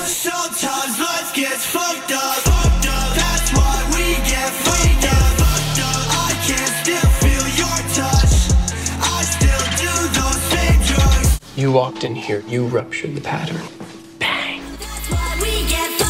Sometimes life gets fucked up. That's why we get fucked up. I can still feel your touch. I still do those same drugs. You walked in here, you ruptured the pattern. Bang. That's why we get